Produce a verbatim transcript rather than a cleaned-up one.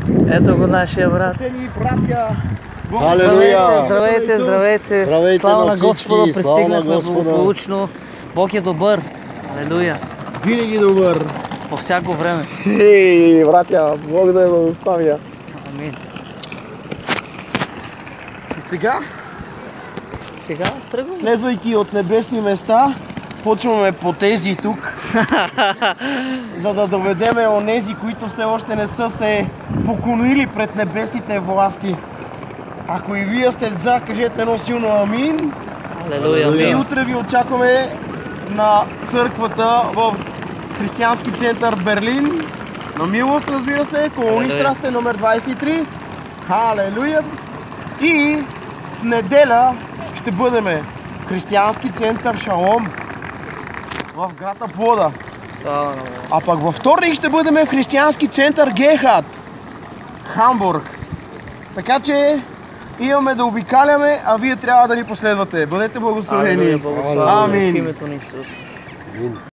Ето го нашия брат. Халелуя! Здравейте, здравейте! Здравейте Слава на на всички! Господа, пристигнахме Слава на Господа! благополучно. Бог е добър. Алелуя! Винаги добър! По всяко време. Ей, братя, Бог да е благославя. Амин. И сега, Сега тръгваме. слезвайки от небесни места, почваме по тези тук, за да доведеме онези, които все още не са се поклонили пред небесните власти. Ако и вие сте за, кажете едно силно амин. Алелуя, И амин. утре ви очакваме на църквата в Християнски център Берлин. На милост, разбира се, Колонистрасе номер двадесет и три. Халелуя! И в неделя ще бъдем в Християнски център Шалом в град Аплода. Слава на Бога. А пък във вторник ще бъдем в Християнски център Герхард, Хамбург. Така че имаме да обикаляме, а вие трябва да ни последвате. Бъдете благословени. Алелуя, благославяме в Амин. името на Исус.